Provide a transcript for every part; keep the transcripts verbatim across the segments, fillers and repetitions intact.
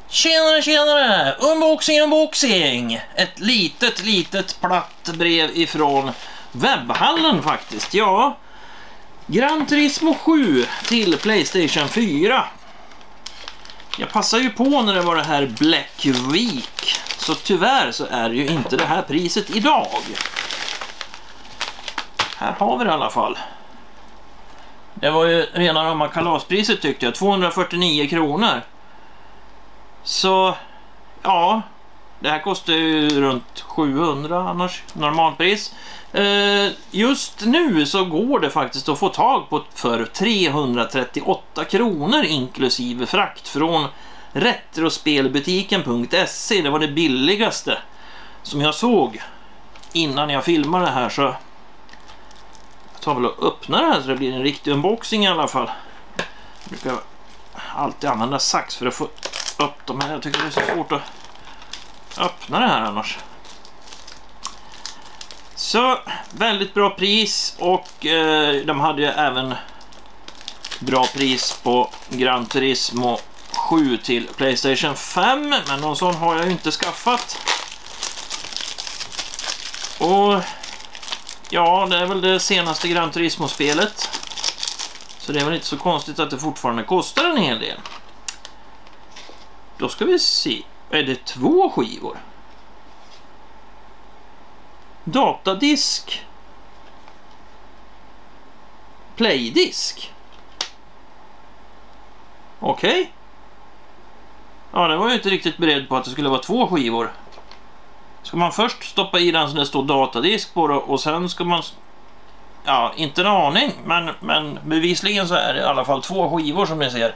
Tjenare, tjenare! Unboxing, unboxing! Ett litet, litet platt brev ifrån webbhallen faktiskt. Ja, Gran Turismo sju till PlayStation fyra. Jag passar ju på när det var det här Black Week. Så tyvärr så är ju inte det här priset idag. Här har vi det i alla fall. Det var ju rena rama kalaspriset tyckte jag. tvåhundrafyrtionio kronor. Så, ja. Det här kostar ju runt sjuhundra annars. Normalpris. Eh, just nu så går det faktiskt att få tag på för trehundratrettioåtta kronor inklusive frakt från retrospelbutiken punkt se. Det var det billigaste som jag såg innan jag filmade det här, så jag tar väl och öppnar det här så det blir en riktig unboxing i alla fall. Jag brukar alltid använda sax för att få upp dem här. Jag tycker det är så svårt att öppna det här annars. Så, väldigt bra pris och eh, de hade ju även bra pris på Gran Turismo sju till PlayStation fem, men någon sån har jag ju inte skaffat. Och ja, det är väl det senaste Gran Turismo-spelet. Så det är väl inte så konstigt att det fortfarande kostar en hel del. Då ska vi se. Är det två skivor? Datadisk. Playdisk. Okej. Okay. Ja, det var jag inte riktigt beredd på att det skulle vara två skivor. Ska man först stoppa i den så det står datadisk på det och sen ska man... Ja, inte en aning. Men, men bevisligen så är det i alla fall två skivor som ni ser.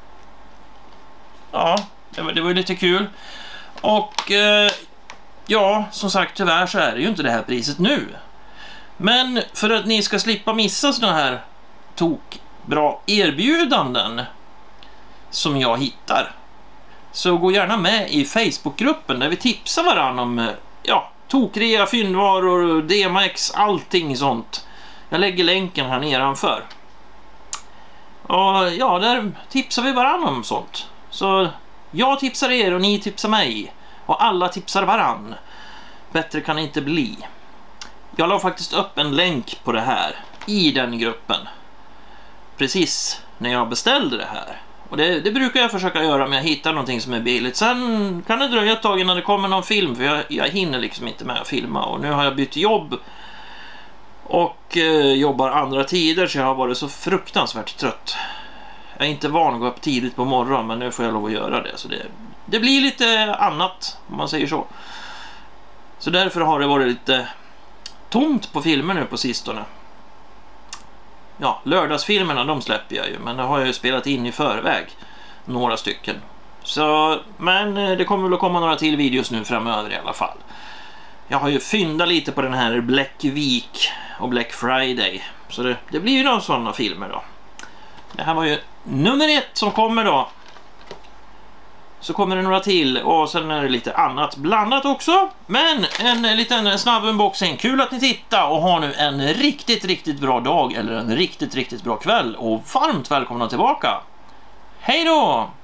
Ja, det var, det var ju lite kul. Och... Eh, ja, som sagt, tyvärr så är det ju inte det här priset nu. Men för att ni ska slippa missa såna här tokbra erbjudanden som jag hittar, så gå gärna med i Facebookgruppen där vi tipsar varandra om ja, tokrea, fyndvaror, D M X, allting sånt. Jag lägger länken här nedanför. Och ja, där tipsar vi varandra om sånt. Så jag tipsar er och ni tipsar mig. Och alla tipsar varann. Bättre kan det inte bli. Jag la faktiskt upp en länk på det här i den gruppen precis när jag beställde det här. Och det, det brukar jag försöka göra om jag hittar någonting som är billigt. Sen kan det dröja ett tag innan det kommer någon film, för jag, jag hinner liksom inte med att filma. Och nu har jag bytt jobb och eh, jobbar andra tider, så jag har varit så fruktansvärt trött. Jag är inte van att gå upp tidigt på morgonen, men nu får jag lov att göra det. Så det, det blir lite annat, om man säger så. Så därför har det varit lite tomt på filmer nu på sistone. Ja, lördagsfilmerna de släpper jag ju, men det har jag ju spelat in i förväg. Några stycken. Så, men det kommer väl att komma några till videos nu framöver i alla fall. Jag har ju fyndat lite på den här Black Week och Black Friday. Så det, det blir ju några sådana filmer då. Det här var ju nummer ett som kommer då. Så kommer det några till och sen är det lite annat blandat också. Men en liten snabb unboxing. Kul att ni tittar och har nu en riktigt, riktigt bra dag eller en riktigt, riktigt bra kväll. Och varmt välkomna tillbaka. Hej då!